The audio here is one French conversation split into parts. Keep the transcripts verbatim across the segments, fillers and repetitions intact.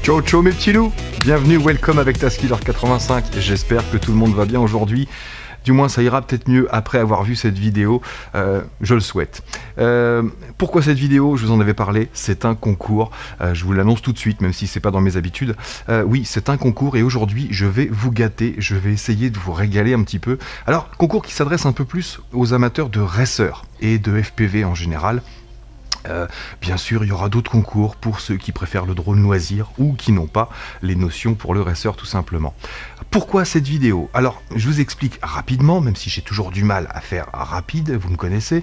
Ciao ciao mes petits loups, bienvenue, welcome avec Taskiller quatre-vingt-cinq, j'espère que tout le monde va bien aujourd'hui. Du moins ça ira peut-être mieux après avoir vu cette vidéo, euh, je le souhaite. Euh, pourquoi cette vidéo? Je vous en avais parlé, c'est un concours, euh, je vous l'annonce tout de suite même si c'est pas dans mes habitudes. Euh, oui, c'est un concours et aujourd'hui je vais vous gâter, je vais essayer de vous régaler un petit peu. Alors, concours qui s'adresse un peu plus aux amateurs de racers et de F P V en général. Euh, bien sûr, il y aura d'autres concours pour ceux qui préfèrent le drone loisir ou qui n'ont pas les notions pour le racer tout simplement. Pourquoi cette vidéo? Alors, je vous explique rapidement, même si j'ai toujours du mal à faire rapide, vous me connaissez.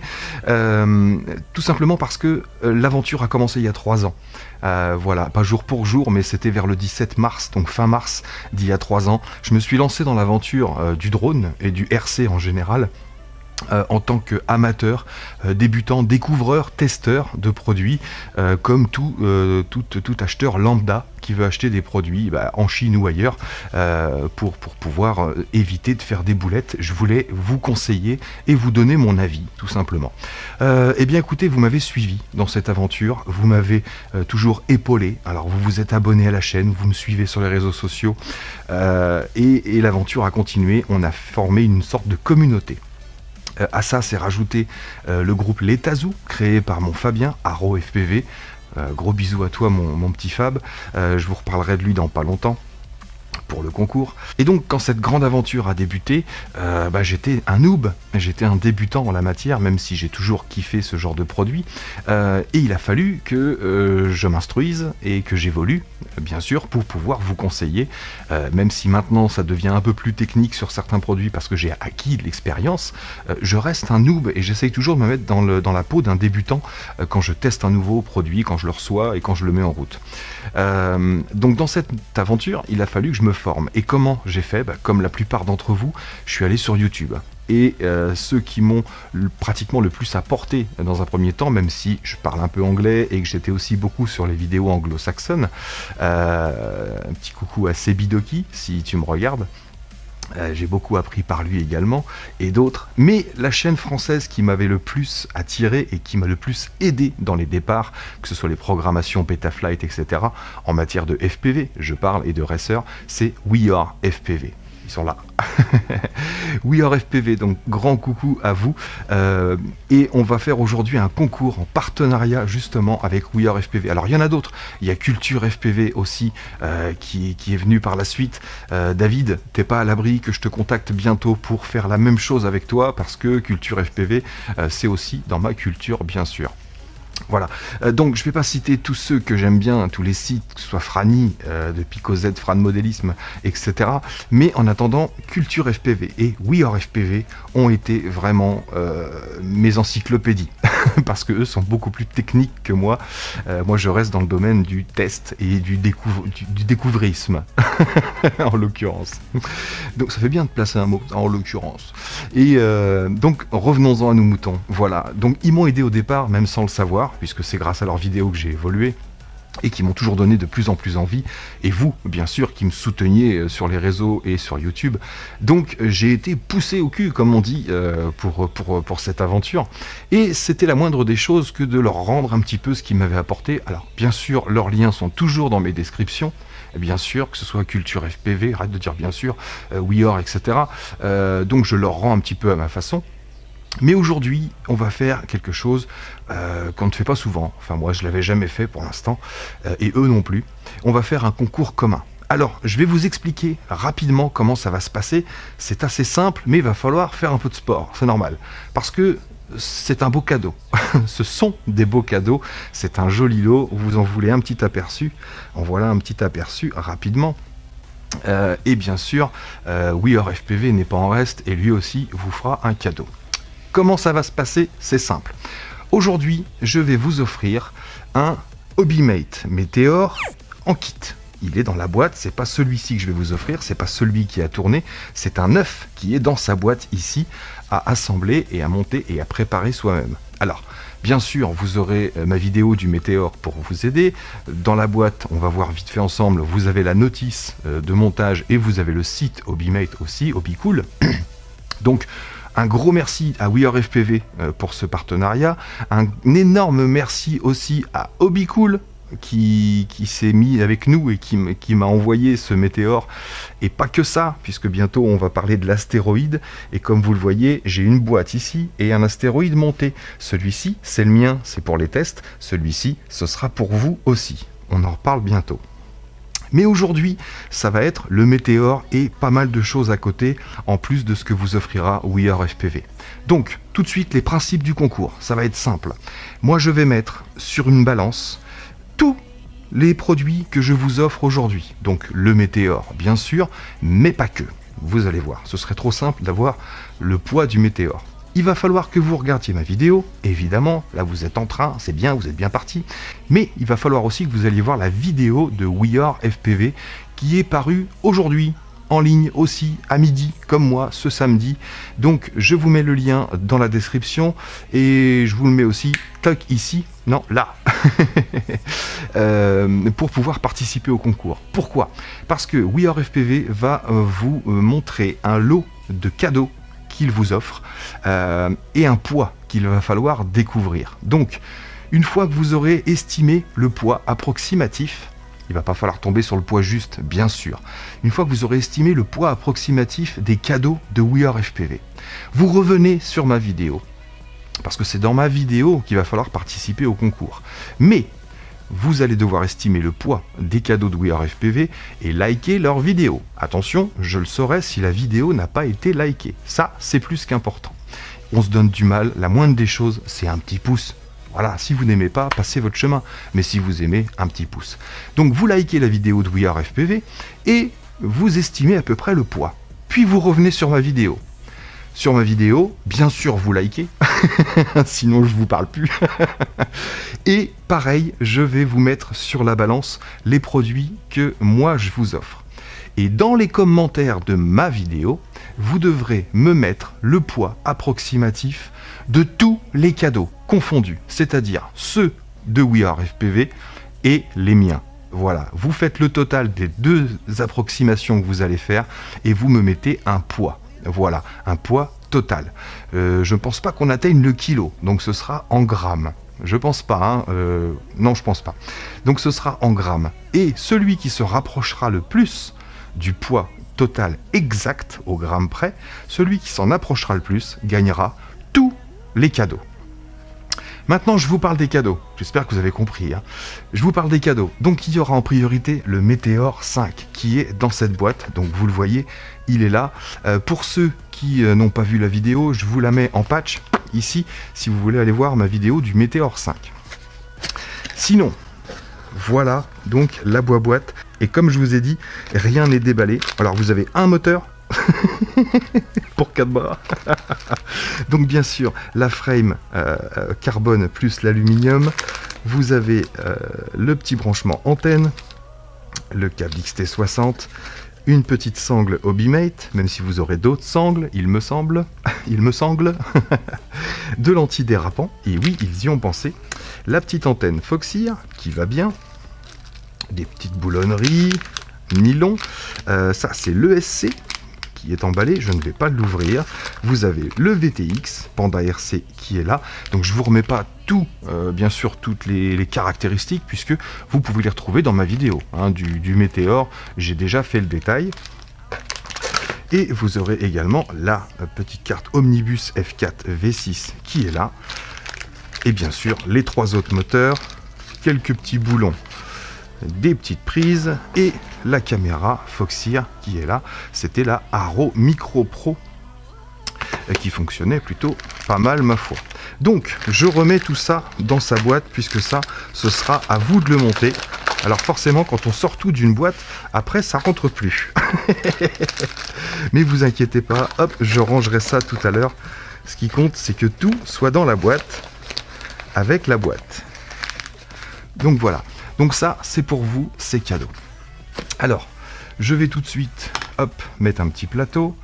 Euh, tout simplement parce que euh, l'aventure a commencé il y a trois ans. Euh, voilà, pas jour pour jour, mais c'était vers le dix-sept mars, donc fin mars d'il y a trois ans. Je me suis lancé dans l'aventure euh, du drone et du R C en général. Euh, en tant qu'amateur, euh, débutant, découvreur, testeur de produits, euh, comme tout, euh, tout, tout acheteur lambda qui veut acheter des produits bah, en Chine ou ailleurs euh, pour, pour pouvoir euh, éviter de faire des boulettes. Je voulais vous conseiller et vous donner mon avis, tout simplement. Euh, eh bien écoutez, vous m'avez suivi dans cette aventure, vous m'avez euh, toujours épaulé, alors vous vous êtes abonné à la chaîne, vous me suivez sur les réseaux sociaux, euh, et, et l'aventure a continué, on a formé une sorte de communauté. Euh, à ça s'est rajouté euh, le groupe Les Tazous, créé par mon Fabien, Haro F P V. Euh, gros bisous à toi mon, mon petit Fab, euh, je vous reparlerai de lui dans pas longtemps pour le concours. Et donc quand cette grande aventure a débuté, euh, bah, j'étais un noob, j'étais un débutant en la matière, même si j'ai toujours kiffé ce genre de produit, euh, et il a fallu que euh, je m'instruise et que j'évolue, bien sûr, pour pouvoir vous conseiller, euh, même si maintenant ça devient un peu plus technique sur certains produits parce que j'ai acquis de l'expérience, euh, je reste un noob et j'essaye toujours de me mettre dans, le, dans la peau d'un débutant euh, quand je teste un nouveau produit, quand je le reçois et quand je le mets en route. Euh, donc dans cette aventure, il a fallu que je me forme. Et comment j'ai fait? Bah, comme la plupart d'entre vous, je suis allé sur YouTube. Et euh, ceux qui m'ont pratiquement le plus apporté dans un premier temps, même si je parle un peu anglais et que j'étais aussi beaucoup sur les vidéos anglo-saxonnes, euh, un petit coucou à Sebidoki si tu me regardes. Euh, j'ai beaucoup appris par lui également, et d'autres. Mais la chaîne française qui m'avait le plus attiré et qui m'a le plus aidé dans les départs, que ce soit les programmations Betaflight, et cetera, en matière de F P V, je parle, et de racer, c'est We Are F P V. Ils sont là. We Are F P V, donc grand coucou à vous. Euh, et on va faire aujourd'hui un concours en partenariat justement avec We Are F P V. Alors il y en a d'autres. Il y a Culture F P V aussi euh, qui, qui est venu par la suite. Euh, David, t'es pas à l'abri que je te contacte bientôt pour faire la même chose avec toi parce que Culture F P V, euh, c'est aussi dans ma culture bien sûr. Voilà, euh, donc je ne vais pas citer tous ceux que j'aime bien, tous les sites, que ce soit Franny, euh, de Pico Z, Fran Modélisme, et cetera. Mais en attendant, Culture F P V et We Are F P V ont été vraiment euh, mes encyclopédies, parce qu'eux sont beaucoup plus techniques que moi. Euh, moi je reste dans le domaine du test et du, découvre, du, du découvrisme, en l'occurrence. Donc ça fait bien de placer un mot, en l'occurrence. Et euh, donc revenons-en à nos moutons. Voilà, donc ils m'ont aidé au départ, même sans le savoir, puisque c'est grâce à leurs vidéos que j'ai évolué et qui m'ont toujours donné de plus en plus envie, et vous, bien sûr, qui me souteniez sur les réseaux et sur YouTube. Donc j'ai été poussé au cul, comme on dit, euh, pour, pour, pour cette aventure, et c'était la moindre des choses que de leur rendre un petit peu ce qu'ils m'avaient apporté. Alors bien sûr, leurs liens sont toujours dans mes descriptions, bien sûr, que ce soit Culture F P V, arrête de dire bien sûr, euh, We Are, et cetera. Euh, donc je leur rends un petit peu à ma façon. Mais aujourd'hui, on va faire quelque chose euh, qu'on ne fait pas souvent. Enfin, moi, je ne l'avais jamais fait pour l'instant, euh, et eux non plus. On va faire un concours commun. Alors, je vais vous expliquer rapidement comment ça va se passer. C'est assez simple, mais il va falloir faire un peu de sport, c'est normal. Parce que c'est un beau cadeau. Ce sont des beaux cadeaux. C'est un joli lot. Vous en voulez un petit aperçu. En voilà un petit aperçu rapidement. Euh, et bien sûr, euh, We Are F P V n'est pas en reste, et lui aussi vous fera un cadeau. Comment ça va se passer? C'est simple. Aujourd'hui, je vais vous offrir un Hobimate Meteor en kit. Il est dans la boîte, c'est pas celui-ci que je vais vous offrir, c'est pas celui qui a tourné, c'est un neuf qui est dans sa boîte ici, à assembler et à monter et à préparer soi-même. Alors, bien sûr, vous aurez ma vidéo du Météore pour vous aider. Dans la boîte, on va voir vite fait ensemble, vous avez la notice de montage et vous avez le site Hobimate aussi, Hobicool. Donc, un gros merci à We Are F P V pour ce partenariat. Un énorme merci aussi à Hobicool qui, qui s'est mis avec nous et qui, qui m'a envoyé ce météore. Et pas que ça, puisque bientôt on va parler de l'astéroïde. Et comme vous le voyez, j'ai une boîte ici et un astéroïde monté. Celui-ci, c'est le mien, c'est pour les tests. Celui-ci, ce sera pour vous aussi. On en reparle bientôt. Mais aujourd'hui, ça va être le météore et pas mal de choses à côté, en plus de ce que vous offrira We Are F P V. Donc, tout de suite, les principes du concours. Ça va être simple. Moi, je vais mettre sur une balance tous les produits que je vous offre aujourd'hui. Donc, le météore, bien sûr, mais pas que. Vous allez voir, ce serait trop simple d'avoir le poids du météore. Il va falloir que vous regardiez ma vidéo, évidemment, là vous êtes en train, c'est bien, vous êtes bien parti, mais il va falloir aussi que vous alliez voir la vidéo de We Are F P V qui est parue aujourd'hui, en ligne aussi, à midi, comme moi, ce samedi. Donc je vous mets le lien dans la description, et je vous le mets aussi, toc, ici, non, là, euh, pour pouvoir participer au concours. Pourquoi? Parce que We Are F P V va euh, vous euh, montrer un lot de cadeaux qu'il vous offre euh, et un poids qu'il va falloir découvrir. Donc, une fois que vous aurez estimé le poids approximatif, il va pas falloir tomber sur le poids juste, bien sûr. Une fois que vous aurez estimé le poids approximatif des cadeaux de We Are F P V, vous revenez sur ma vidéo, parce que c'est dans ma vidéo qu'il va falloir participer au concours. Mais vous allez devoir estimer le poids des cadeaux de We Are F P V et liker leur vidéo. Attention, je le saurai si la vidéo n'a pas été likée. Ça, c'est plus qu'important. On se donne du mal, la moindre des choses, c'est un petit pouce. Voilà, si vous n'aimez pas, passez votre chemin. Mais si vous aimez, un petit pouce. Donc vous likez la vidéo de We Are F P V et vous estimez à peu près le poids. Puis vous revenez sur ma vidéo. Sur ma vidéo, bien sûr, vous likez, sinon je vous parle plus. Et pareil, je vais vous mettre sur la balance les produits que moi je vous offre. Et dans les commentaires de ma vidéo, vous devrez me mettre le poids approximatif de tous les cadeaux confondus, c'est-à-dire ceux de We Are F P V et les miens. Voilà, vous faites le total des deux approximations que vous allez faire et vous me mettez un poids. Voilà, un poids total. Euh, je ne pense pas qu'on atteigne le kilo, donc ce sera en grammes. Je pense pas, hein, euh, non je pense pas. Donc ce sera en grammes. Et celui qui se rapprochera le plus du poids total exact au gramme près, celui qui s'en approchera le plus gagnera tous les cadeaux. Maintenant, je vous parle des cadeaux. J'espère que vous avez compris. Hein. Je vous parle des cadeaux. Donc, il y aura en priorité le Météore cinq qui est dans cette boîte. Donc, vous le voyez, il est là. Euh, pour ceux qui euh, n'ont pas vu la vidéo, je vous la mets en patch ici, si vous voulez aller voir ma vidéo du Météore cinq. Sinon, voilà donc la boîte. Et comme je vous ai dit, rien n'est déballé. Alors, vous avez un moteur pour quatre bras. Donc bien sûr la frame euh, carbone plus l'aluminium, vous avez euh, le petit branchement antenne, le câble X T soixante, une petite sangle Hobimate, même si vous aurez d'autres sangles, il me semble, il me semble, de l'antidérapant, et oui, ils y ont pensé, la petite antenne Foxeer, qui va bien, des petites boulonneries, nylon, euh, ça c'est l'E S C, qui est emballé, je ne vais pas l'ouvrir. Vous avez le V T X, Panda R C qui est là, donc je vous remets pas tout, euh, bien sûr toutes les, les caractéristiques, puisque vous pouvez les retrouver dans ma vidéo, hein, du, du Météore, j'ai déjà fait le détail. Et vous aurez également la petite carte Omnibus F quatre V six qui est là, et bien sûr les trois autres moteurs, quelques petits boulons, des petites prises et la caméra Foxeer qui est là. C'était la Haro Micro Pro qui fonctionnait plutôt pas mal ma foi. Donc je remets tout ça dans sa boîte, puisque ça ce sera à vous de le monter. Alors forcément quand on sort tout d'une boîte, après ça rentre plus. Mais vous inquiétez pas, hop, je rangerai ça tout à l'heure. Ce qui compte c'est que tout soit dans la boîte avec la boîte. Donc voilà. Donc ça, c'est pour vous, c'est cadeau. Alors, je vais tout de suite, hop, mettre un petit plateau.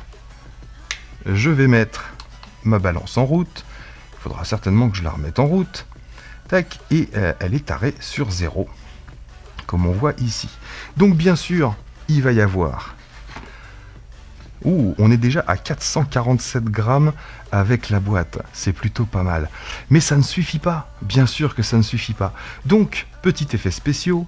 Je vais mettre ma balance en route. Il faudra certainement que je la remette en route. Tac, et euh, elle est tarée sur zéro, comme on voit ici. Donc bien sûr, il va y avoir Ouh, on est déjà à quatre cent quarante-sept grammes avec la boîte. C'est plutôt pas mal. Mais ça ne suffit pas. Bien sûr que ça ne suffit pas. Donc, petit effet spéciaux.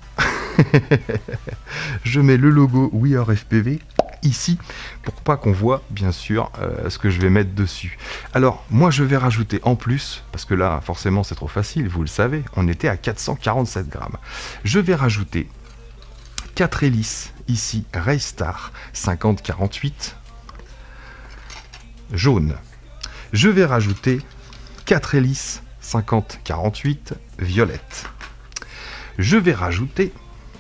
Je mets le logo We Are F P V ici pour pas qu'on voit bien sûr euh, ce que je vais mettre dessus. Alors moi je vais rajouter en plus, parce que là forcément c'est trop facile, vous le savez, on était à quatre cent quarante-sept grammes. Je vais rajouter quatre hélices ici, Raystar cinquante quarante-huit jaune. Je vais rajouter quatre hélices cinquante quarante-huit violette. Je vais rajouter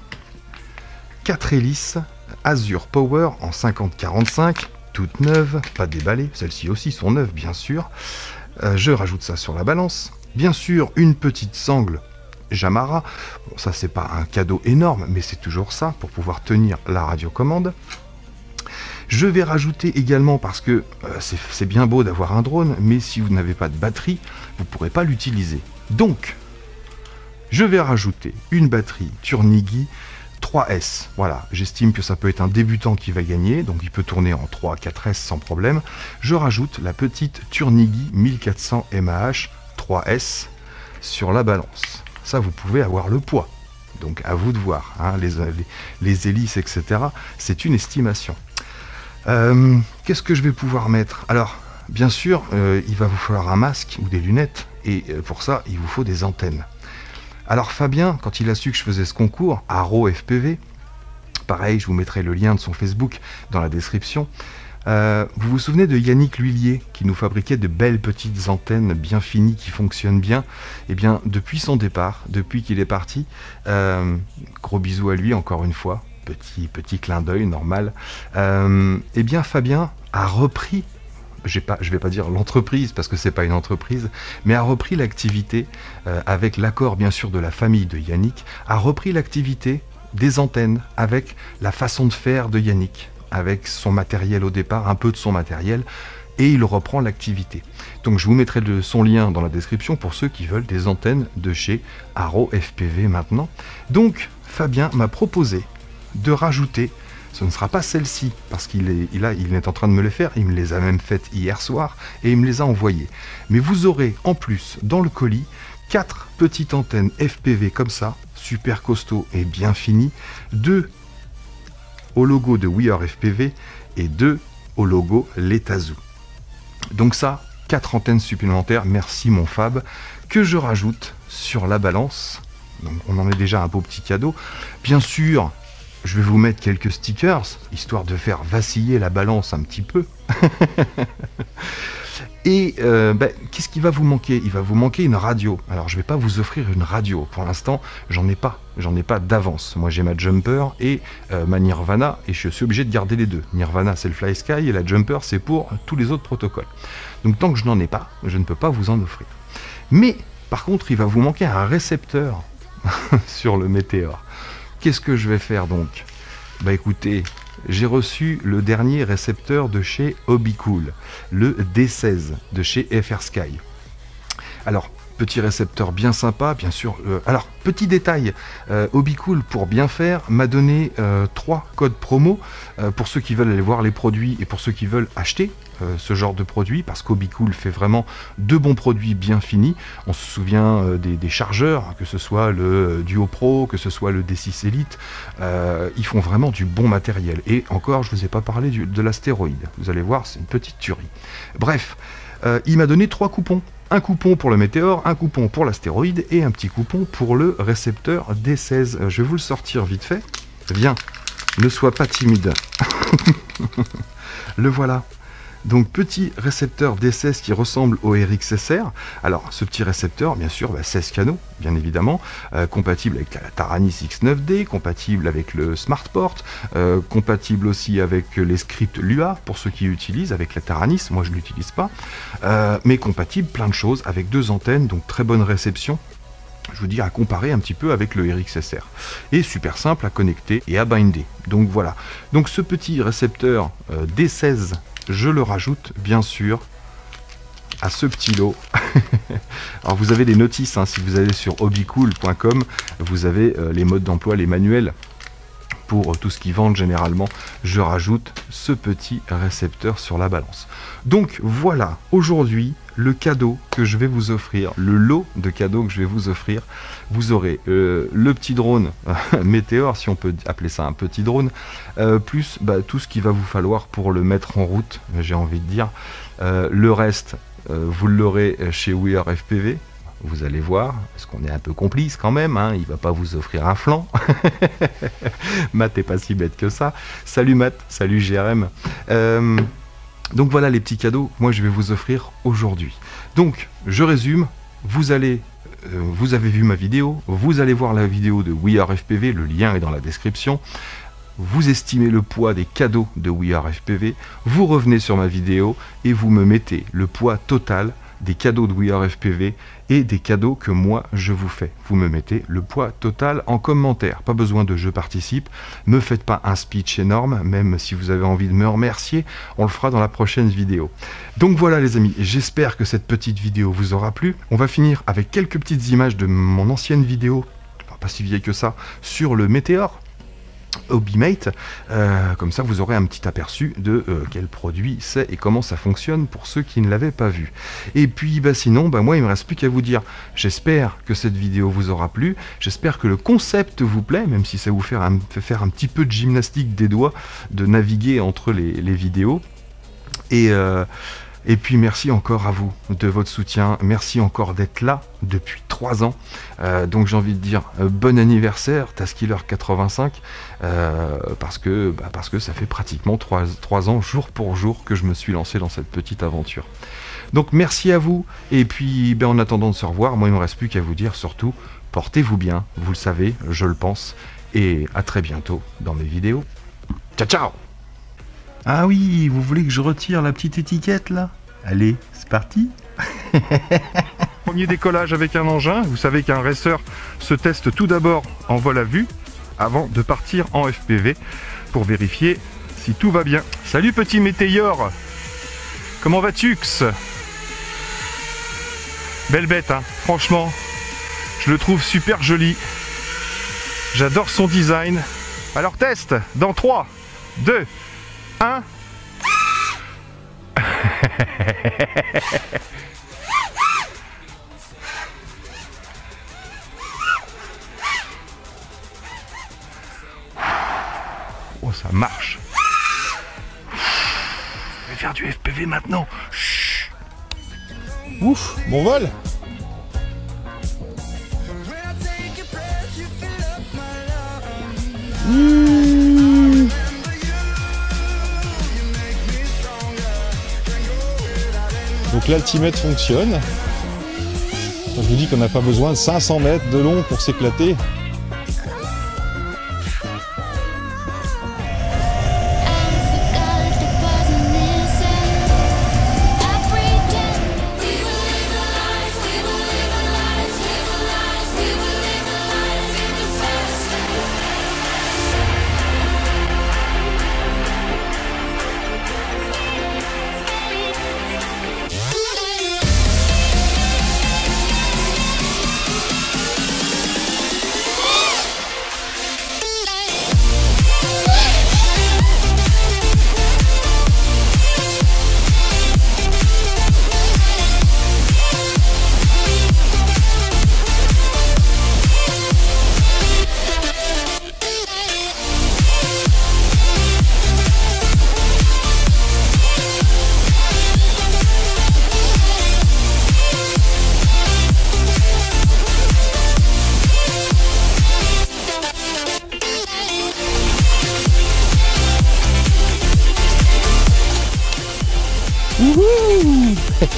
quatre hélices Azure Power en cinquante quarante-cinq, toutes neuves, pas déballées, celles-ci aussi sont neuves bien sûr. Euh, je rajoute ça sur la balance. Bien sûr, une petite sangle Jamara. Bon, ça c'est pas un cadeau énorme, mais c'est toujours ça pour pouvoir tenir la radiocommande. Je vais rajouter également, parce que euh, c'est bien beau d'avoir un drone, mais si vous n'avez pas de batterie, vous ne pourrez pas l'utiliser. Donc, je vais rajouter une batterie Turnigi trois S. Voilà, j'estime que ça peut être un débutant qui va gagner, donc il peut tourner en trois quatre S sans problème. Je rajoute la petite Turnigi mille quatre cents mAh trois S sur la balance. Ça, vous pouvez avoir le poids. Donc à vous de voir, hein, les, les, les hélices, et cetera. C'est une estimation. Euh, Qu'est-ce que je vais pouvoir mettre? Alors, bien sûr, euh, il va vous falloir un masque ou des lunettes, et euh, pour ça, il vous faut des antennes. Alors Fabien, quand il a su que je faisais ce concours, Arrow F P V, pareil, je vous mettrai le lien de son Facebook dans la description. Euh, vous vous souvenez de Yannick L'Huillier qui nous fabriquait de belles petites antennes bien finies qui fonctionnent bien? Eh bien, depuis son départ, depuis qu'il est parti, euh, gros bisous à lui encore une fois, petit, petit clin d'œil normal, euh, eh bien Fabien a repris, je ne vais pas dire l'entreprise parce que c'est pas une entreprise, mais a repris l'activité, euh, avec l'accord bien sûr de la famille de Yannick, a repris l'activité des antennes avec la façon de faire de Yannick, avec son matériel au départ, un peu de son matériel, et il reprend l'activité. Donc je vous mettrai de son lien dans la description pour ceux qui veulent des antennes de chez Arrow F P V maintenant. Donc Fabien m'a proposé de rajouter, ce ne sera pas celle-ci, parce qu'il est, il a, il est en train de me les faire, il me les a même faites hier soir, et il me les a envoyées. Mais vous aurez en plus, dans le colis, quatre petites antennes F P V comme ça, super costaud et bien finies, deux au logo de We Are F P V et deux au logo Letazoo. Donc ça, quatre antennes supplémentaires, merci mon Fab, que je rajoute sur la balance. Donc on en est déjà un beau petit cadeau. Bien sûr, je vais vous mettre quelques stickers, histoire de faire vaciller la balance un petit peu. Et euh, ben, qu'est-ce qui va vous manquer? Il va vous manquer une radio. Alors je ne vais pas vous offrir une radio. Pour l'instant, j'en ai pas. J'en ai pas d'avance. Moi j'ai ma Jumper et euh, ma Nirvana, et je suis obligé de garder les deux. Nirvana c'est le Fly Sky et la Jumper c'est pour tous les autres protocoles. Donc tant que je n'en ai pas, je ne peux pas vous en offrir. Mais par contre, il va vous manquer un récepteur sur le Météor. Qu'est-ce que je vais faire donc? Bah écoutez, j'ai reçu le dernier récepteur de chez Hobbycool, le D seize de chez F R Sky. Alors, petit récepteur bien sympa, bien sûr. Euh, alors, petit détail, euh, Hobbycool, pour bien faire, m'a donné euh, trois codes promo euh, pour ceux qui veulent aller voir les produits et pour ceux qui veulent acheter euh, ce genre de produits, parce qu'Hobbycool fait vraiment de bons produits bien finis. On se souvient euh, des, des chargeurs, que ce soit le Duo Pro, que ce soit le D six Elite, euh, ils font vraiment du bon matériel. Et encore, je ne vous ai pas parlé du, de l'astéroïde. Vous allez voir, c'est une petite tuerie. Bref, euh, il m'a donné trois coupons. Un coupon pour le Météor, un coupon pour l'astéroïde et un petit coupon pour le récepteur D seize. Je vais vous le sortir vite fait. Viens, ne sois pas timide. Le voilà. Donc petit récepteur D seize qui ressemble au R X S R. Alors ce petit récepteur, bien sûr, bah, seize canaux, bien évidemment, euh, compatible avec la Taranis X neuf D, compatible avec le SmartPort, euh, compatible aussi avec les scripts Lua, pour ceux qui utilisent, avec la Taranis, moi je ne l'utilise pas, euh, mais compatible plein de choses, avec deux antennes, donc très bonne réception. Je vous dis, à comparer un petit peu avec le R X S R. Et super simple à connecter et à binder. Donc voilà. Donc ce petit récepteur euh, D seize, je le rajoute bien sûr à ce petit lot. Alors vous avez des notices, hein, si vous allez sur hobbycool point com, vous avez euh, les modes d'emploi, les manuels pour tout ce qu'ils vendent généralement, je rajoute ce petit récepteur sur la balance. Donc voilà, aujourd'hui, le cadeau que je vais vous offrir, le lot de cadeaux que je vais vous offrir, vous aurez euh, le petit drone Météor, si on peut appeler ça un petit drone, euh, plus bah, tout ce qu'il va vous falloir pour le mettre en route, j'ai envie de dire. Euh, le reste, euh, vous l'aurez chez We Are F P V. Vous allez voir, parce qu'on est un peu complice quand même, hein, il va pas vous offrir un flanc. Matt est pas si bête que ça. Salut Matt, salut G R M. Euh, donc voilà les petits cadeaux que moi je vais vous offrir aujourd'hui. Donc je résume, vous allez, euh, vous avez vu ma vidéo, vous allez voir la vidéo de We Are F P V, le lien est dans la description. Vous estimez le poids des cadeaux de We Are F P V, vous revenez sur ma vidéo et vous me mettez le poids total des cadeaux de We Are F P V et des cadeaux que moi je vous fais. Vous me mettez le poids total en commentaire. Pas besoin de je participe. Me faites pas un speech énorme, même si vous avez envie de me remercier, on le fera dans la prochaine vidéo. Donc voilà les amis, j'espère que cette petite vidéo vous aura plu. On va finir avec quelques petites images de mon ancienne vidéo, pas si vieille que ça, sur le Météor Hobbymate, euh, comme ça vous aurez un petit aperçu de euh, quel produit c'est et comment ça fonctionne pour ceux qui ne l'avaient pas vu. Et puis bah, sinon, bah, moi il me reste plus qu'à vous dire, j'espère que cette vidéo vous aura plu, j'espère que le concept vous plaît, même si ça vous fait, un, fait faire un petit peu de gymnastique des doigts, de naviguer entre les, les vidéos. Et euh, Et puis merci encore à vous de votre soutien, merci encore d'être là depuis trois ans. Euh, donc j'ai envie de dire euh, bon anniversaire Taskiller quatre-vingt-cinq, euh, parce, que, bah, parce que ça fait pratiquement trois ans jour pour jour que je me suis lancé dans cette petite aventure. Donc merci à vous, et puis ben, en attendant de se revoir, moi il ne me reste plus qu'à vous dire surtout, portez-vous bien, vous le savez, je le pense, et à très bientôt dans mes vidéos. Ciao ciao. Ah oui, vous voulez que je retire la petite étiquette là? Allez, c'est parti. Premier décollage avec un engin, vous savez qu'un racer se teste tout d'abord en vol à vue avant de partir en F P V pour vérifier si tout va bien. Salut petit Météor, comment vas-tu? Belle bête, hein, franchement, je le trouve super joli. J'adore son design. Alors test dans trois, deux, un. Oh, ça marche. Je vais faire du F P V maintenant. Chut. Ouf, bon vol. Mmh. Donc l'altimètre fonctionne. Je vous dis qu'on n'a pas besoin de cinq cents mètres de long pour s'éclater.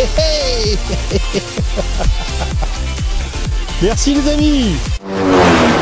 Merci les amis.